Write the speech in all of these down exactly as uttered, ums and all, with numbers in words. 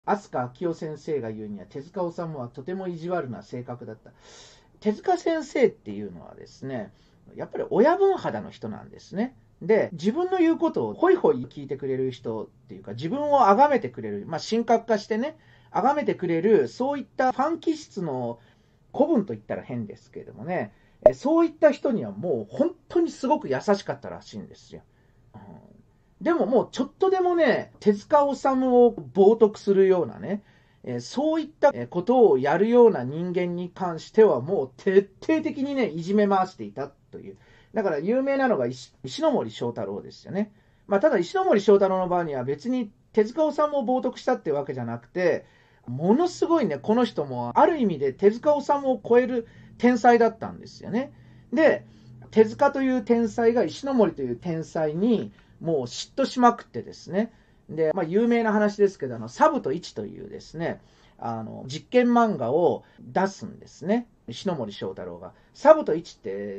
飛鳥明夫先生が言うには、手塚治虫はとても意地悪な性格だった。手塚先生っていうのはですね、やっぱり親分肌の人なんですね。で、自分の言うことをホイホイ聞いてくれる人っていうか、自分を崇めてくれる、まあ、神格化してね、崇めてくれる、そういったファン気質の古文と言ったら変ですけれどもね、そういった人にはもう本当にすごく優しかったらしいんですよ。うん、でももうちょっとでもね、手塚治虫を冒涜するようなね、そういったことをやるような人間に関してはもう徹底的にね、いじめ回していたという。だから有名なのが 石, 石ノ森章太郎ですよね。まあ、ただ石ノ森章太郎の場合には別に手塚治虫を冒涜したってわけじゃなくて、ものすごいね、この人もある意味で手塚治虫を超える天才だったんですよね。で、手塚という天才が石ノ森という天才にもう嫉妬しまくってですね。で、まあ、有名な話ですけど、あの、サブとイチというですね、あの、実験漫画を出すんですね。石ノ森章太郎が。サブとイチって、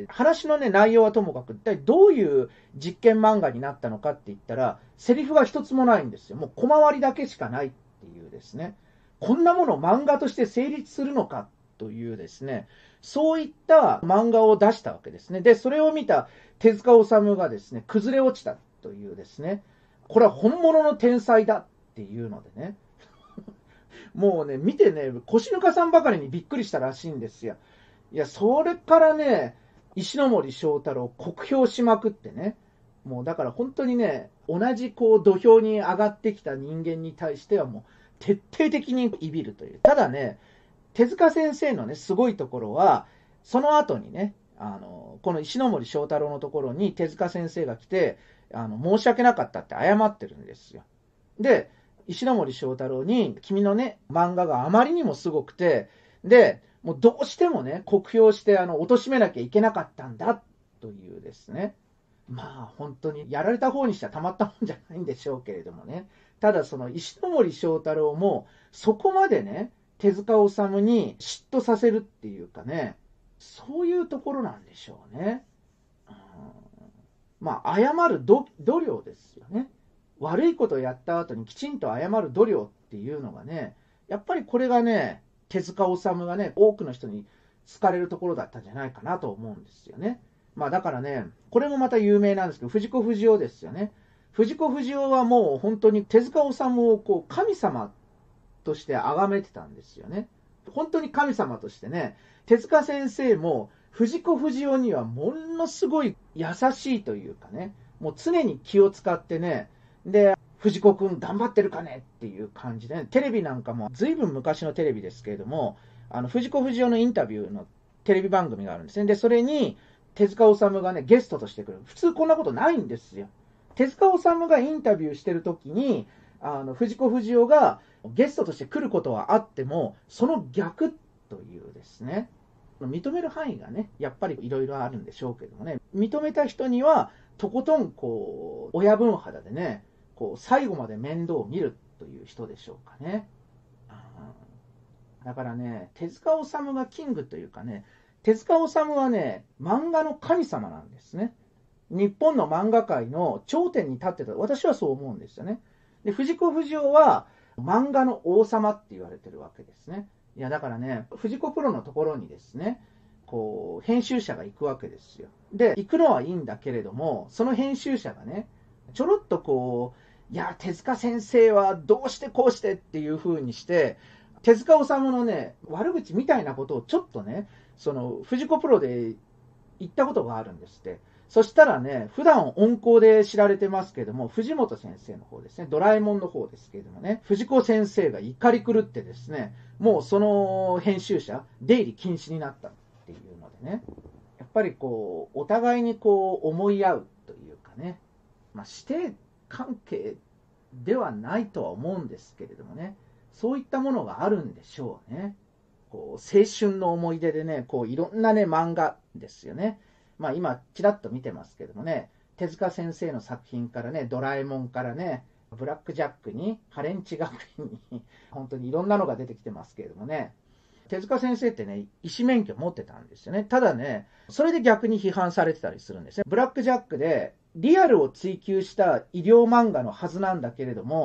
話のね、内容はともかく、一体どういう実験漫画になったのかって言ったら、セリフが一つもないんですよ。もう小回りだけしかないっていうですね。こんなもの漫画として成立するのかというですね、そういった漫画を出したわけですね。で、それを見た手塚治虫がですね、崩れ落ちたというですね、これは本物の天才だっていうのでね、もうね、見てね、腰抜かさんばかりにびっくりしたらしいんですよ。いや、それからね、石ノ森章太郎酷評しまくってね、もうだから本当にね、同じこう土俵に上がってきた人間に対してはもう徹底的にいびるという。ただね、手塚先生のね、すごいところは、その後にね、あの、この石ノ森章太郎のところに手塚先生が来て、あの、申し訳なかったって謝ってるんですよ。で、石ノ森章太郎に、君のね、漫画があまりにもすごくて、で、もうどうしてもね、酷評して、あの、貶めなきゃいけなかったんだ、というですね。まあ、本当に、やられた方にしてはたまったもんじゃないんでしょうけれどもね。ただ、その、石ノ森章太郎も、そこまでね、手塚治虫に嫉妬させるっていうかね、そういうところなんでしょうね。うん、まあ、謝る度量ですよね。悪いことをやった後にきちんと謝る度量っていうのがね、やっぱりこれがね、手塚治虫がね、多くの人に好かれるところだったんじゃないかなと思うんですよね。まあだからね、これもまた有名なんですけど、藤子不二雄ですよね。藤子不二雄はもう本当に手塚治虫をこう神様として崇めてたんですよね。本当に神様としてね、手塚先生も藤子不二雄にはものすごい優しいというかね、もう常に気を使ってね、で、藤子くん頑張ってるかねっていう感じで、ね、テレビなんかも随分昔のテレビですけれども、あの藤子不二雄のインタビューのテレビ番組があるんですね。で、それに手塚治虫がね、ゲストとしてくる。普通こんなことないんですよ。手塚治虫がインタビューしてるときに、あの藤子不二雄がゲストとして来ることはあっても、その逆というですね、認める範囲がね、やっぱりいろいろあるんでしょうけどもね、認めた人には、とことん、こう、親分肌でね、こう、最後まで面倒を見るという人でしょうかね。だからね、手塚治虫がキングというかね、手塚治虫はね、漫画の神様なんですね。日本の漫画界の頂点に立ってた。私はそう思うんですよね。で、藤子不二雄は漫画の王様って言われてるわけですね。いや、だからね、藤子プロのところにですね、こう、編集者が行くわけですよ。で、行くのはいいんだけれども、その編集者がね、ちょろっとこう、いや、手塚先生はどうしてこうしてっていう風にして、手塚治虫のね、悪口みたいなことをちょっとね、その、藤子プロで言ったことがあるんですって。そしたらね、普段温厚で知られてますけども、藤本先生の方ですね、ドラえもんの方ですけれどもね、藤子先生が怒り狂ってですね、もうその編集者、出入り禁止になったっていうのでね、やっぱりこう、お互いにこう、思い合うというかね、まあ、師弟関係ではないとは思うんですけれどもね、そういったものがあるんでしょうね。こう青春の思い出でね、こういろんなね、漫画ですよね。まあ今、ちらっと見てますけどもね、手塚先生の作品からね、ドラえもんからね、ブラックジャックに、ハレンチ学園に、本当にいろんなのが出てきてますけれどもね、手塚先生ってね、医師免許持ってたんですよね。ただね、それで逆に批判されてたりするんですね。ブラックジャックで、リアルを追求した医療漫画のはずなんだけれども、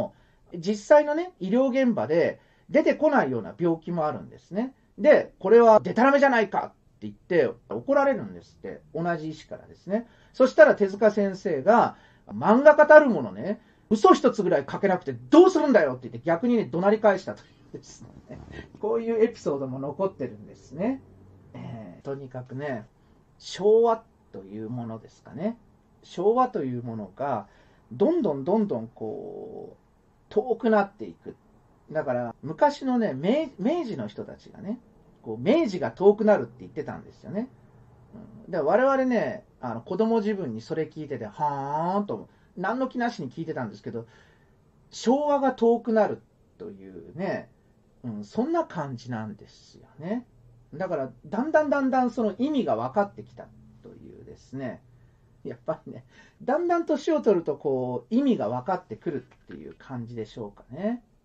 実際のね、医療現場で出てこないような病気もあるんですね。で、これはデタラメじゃないかって言って怒られるんですって。同じ医師からですね。そしたら手塚先生が、漫画家たるものね、嘘一つぐらい書けなくてどうするんだよって言って逆にね、怒鳴り返したというですね。こういうエピソードも残ってるんですね。えー、とにかくね、昭和というものですかね。昭和というものが、どんどんどんどんこう、遠くなっていく。だから、昔のね、明, 明治の人たちがね、こう明治が遠くなるって言ってたんですよね。うん、で我々ね、あの子供自分にそれ聞いてて、はーんと、何の気なしに聞いてたんですけど、昭和が遠くなるというね、うん、そんな感じなんですよね。だから、だんだんだんだんその意味が分かってきたというですね、やっぱりね、だんだん年を取るとこう意味が分かってくるっていう感じでしょうかね。